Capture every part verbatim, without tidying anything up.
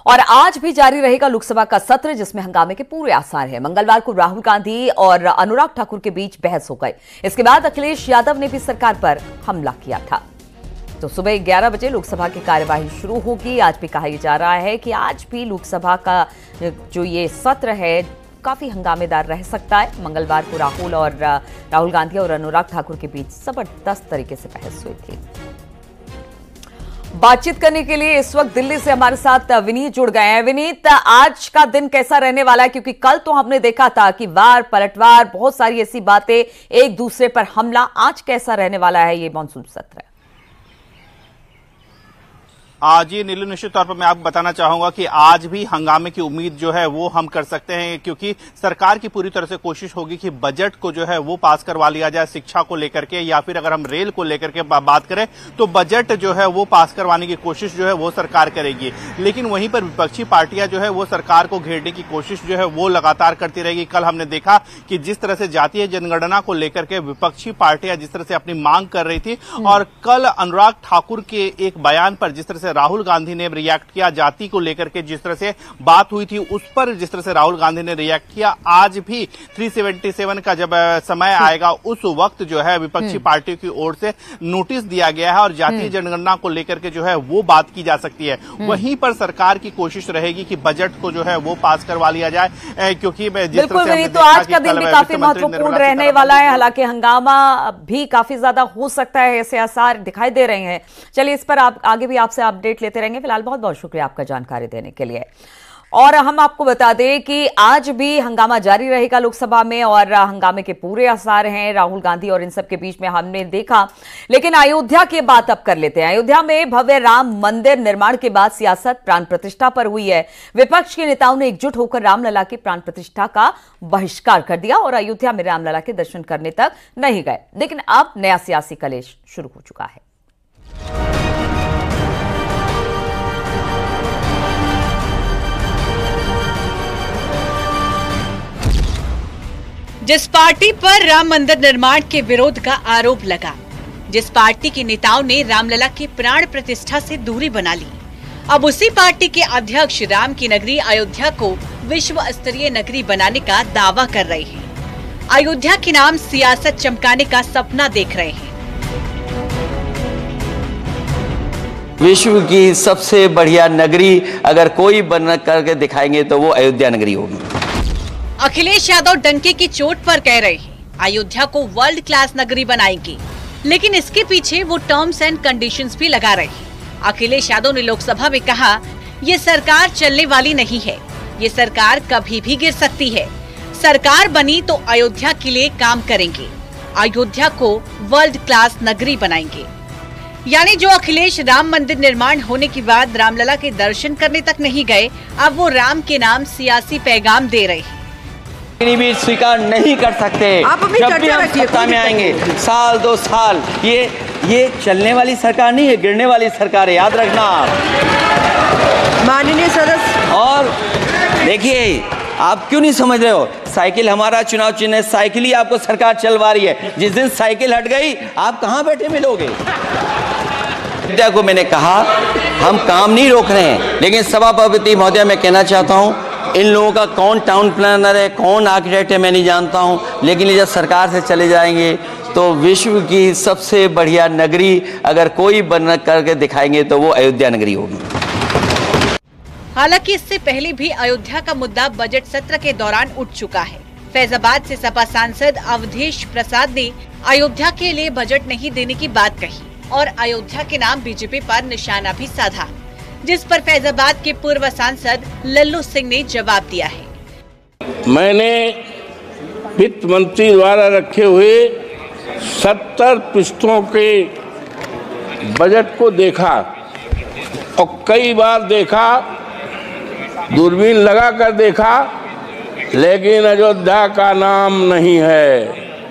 और आज भी जारी रहेगा लोकसभा का सत्र, जिसमें हंगामे के पूरे आसार हैं। मंगलवार को राहुल गांधी और अनुराग ठाकुर के बीच बहस हो गई। इसके बाद अखिलेश यादव ने भी सरकार पर हमला किया था। तो सुबह ग्यारह बजे लोकसभा की कार्यवाही शुरू होगी। आज भी कहा जा रहा है कि आज भी लोकसभा का जो ये सत्र है काफी हंगामेदार रह सकता है। मंगलवार को राहुल और राहुल गांधी और अनुराग ठाकुर के बीच जबरदस्त तरीके से बहस हुई थी। बातचीत करने के लिए इस वक्त दिल्ली से हमारे साथ विनीत जुड़ गए हैं। विनीत, आज का दिन कैसा रहने वाला है? क्योंकि कल तो हमने देखा था कि वार पलटवार, बहुत सारी ऐसी बातें, एक दूसरे पर हमला। आज कैसा रहने वाला है ये मॉनसून सत्र? आज ये नीलू, निश्चित तौर पर मैं आपको बताना चाहूंगा कि आज भी हंगामे की उम्मीद जो है वो हम कर सकते हैं, क्योंकि सरकार की पूरी तरह से कोशिश होगी कि बजट को जो है वो पास करवा लिया जाए शिक्षा को लेकर के, या फिर अगर हम रेल को लेकर के बात करें तो बजट जो है वो पास करवाने की कोशिश जो है वो सरकार करेगी। लेकिन वहीं पर विपक्षी पार्टियां जो है वो सरकार को घेरने की कोशिश जो है वो लगातार करती रहेगी। कल हमने देखा कि जिस तरह से जातीय जनगणना को लेकर के विपक्षी पार्टियां जिस तरह से अपनी मांग कर रही थी, और कल अनुराग ठाकुर के एक बयान पर जिस तरह से राहुल गांधी ने रिएक्ट किया, जाति को लेकर के जिस तरह से बात हुई थी उस पर जिस तरह से राहुल गांधी ने रिएक्ट किया, आज भी तीन सौ सतहत्तर का जब समय आएगा उस वक्त जो है विपक्षी पार्टियों की ओर से नोटिस दिया गया है और जातीय जनगणना को लेकर के जो है वो बात की जा सकती है। वहीं पर सरकार की कोशिश रहेगी कि बजट को जो है वो पास करवा लिया जाए, क्योंकि जिस तरह से तो आज का दिन भी काफी महत्वपूर्ण रहने वाला है। हालांकि हंगामा भी काफी ज्यादा हो सकता है, ऐसे आसार दिखाई दे रहे हैं। चलिए, इस पर आप आगे भी आपसे अपडेट लेते रहेंगे। फिलहाल बहुत बहुत शुक्रिया आपका जानकारी देने के लिए। और हम आपको बता दें कि आज भी हंगामा जारी रहेगा लोकसभा में, और हंगामे के पूरे आसार हैं राहुल गांधी और इन सब के बीच में, हमने देखा। लेकिन अयोध्या की बात अब कर लेते हैं। अयोध्या में भव्य राम मंदिर निर्माण के बाद सियासत प्राण प्रतिष्ठा पर हुई है। विपक्ष के नेताओं ने एकजुट होकर रामलला की प्राण प्रतिष्ठा का बहिष्कार कर दिया और अयोध्या में रामलला के दर्शन करने तक नहीं गए। लेकिन अब नया सियासी कलेश शुरू हो चुका है। जिस पार्टी पर राम मंदिर निर्माण के विरोध का आरोप लगा, जिस पार्टी के नेताओं ने रामलला की प्राण प्रतिष्ठा से दूरी बना ली, अब उसी पार्टी के अध्यक्ष राम की नगरी अयोध्या को विश्व स्तरीय नगरी बनाने का दावा कर रहे हैं। अयोध्या के नाम सियासत चमकाने का सपना देख रहे हैं। विश्व की सबसे बढ़िया नगरी अगर कोई बन करके दिखाएंगे तो वो अयोध्या नगरी होगी। अखिलेश यादव डंके की चोट पर कह रहे हैं अयोध्या को वर्ल्ड क्लास नगरी बनाएंगे, लेकिन इसके पीछे वो टर्म्स एंड कंडीशंस भी लगा रहे हैं। अखिलेश यादव ने लोकसभा में कहा, ये सरकार चलने वाली नहीं है, ये सरकार कभी भी गिर सकती है। सरकार बनी तो अयोध्या के लिए काम करेंगे, अयोध्या को वर्ल्ड क्लास नगरी बनाएंगे। यानी जो अखिलेश राम मंदिर निर्माण होने के बाद रामलला के दर्शन करने तक नहीं गए, अब वो राम के नाम सियासी पैगाम दे रहे हैं। भी स्वीकार नहीं कर सकते। जब भी हम सत्ता में आएंगे, साल दो साल, ये ये चलने वाली सरकार नहीं है, गिरने वाली सरकार है, याद रखना। माननीय सदस्य, और देखिए, आप क्यों नहीं समझ रहे हो? साइकिल हमारा चुनाव चिन्ह है, साइकिल ही आपको सरकार चलवा रही है। जिस दिन साइकिल हट गई, आप कहाँ बैठे मिलोगे? अयोध्या को मैंने कहा, हम काम नहीं रोक रहे हैं, लेकिन सभापति महोदय मैं कहना चाहता हूँ, इन लोगों का कौन टाउन प्लानर है, कौन आर्किटेक्ट है, मैं नहीं जानता हूं, लेकिन जब सरकार से चले जाएंगे तो विश्व की सबसे बढ़िया नगरी अगर कोई बन करके दिखाएंगे तो वो अयोध्या नगरी होगी। हालांकि इससे पहले भी अयोध्या का मुद्दा बजट सत्र के दौरान उठ चुका है। फैजाबाद से सपा सांसद अवधेश प्रसाद ने अयोध्या के लिए बजट नहीं देने की बात कही और अयोध्या के नाम बीजेपी पर निशाना भी साधा, जिस पर फैजाबाद के पूर्व सांसद लल्लू सिंह ने जवाब दिया है। मैंने वित्त मंत्री द्वारा रखे हुए सत्तर पृष्ठों के बजट को देखा और कई बार देखा, दूरबीन लगा कर देखा, लेकिन अयोध्या का नाम नहीं है,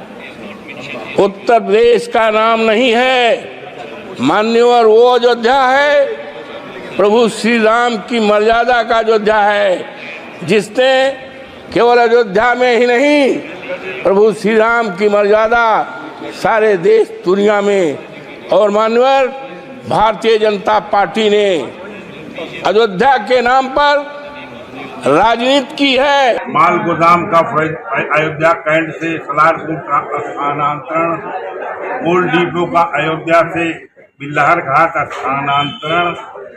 उत्तर प्रदेश का नाम नहीं है। मान्यवर वो अयोध्या है, प्रभु श्री राम की मर्यादा का अयोध्या है, जिसने केवल अयोध्या में ही नहीं, प्रभु श्री राम की मर्यादा सारे देश दुनिया में। और मान्यवर भारतीय जनता पार्टी ने अयोध्या के नाम पर राजनीति की है। माल गोदाम का अयोध्या कैंट से सलारपुर का स्थानांतरण, कोल डिपो का अयोध्या से बिल्लहर घाट स्थानांतरण,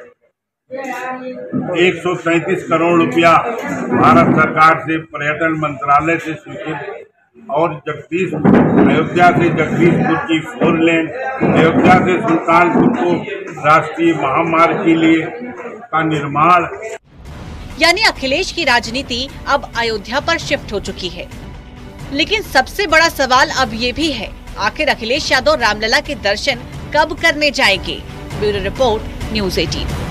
एक सौ तैंतीस करोड़ रुपया भारत सरकार से पर्यटन मंत्रालय से स्वीकृत, और जगदीश अयोध्या से जगदीशपुर की फोर लेन, अयोध्या से सुल्तानपुर को राष्ट्रीय महामार्ग के लिए का निर्माण। यानी अखिलेश की राजनीति अब अयोध्या पर शिफ्ट हो चुकी है। लेकिन सबसे बड़ा सवाल अब ये भी है, आखिर अखिलेश यादव रामलला के दर्शन कब करने जाएंगे? ब्यूरो रिपोर्ट, न्यूज़ अठारह।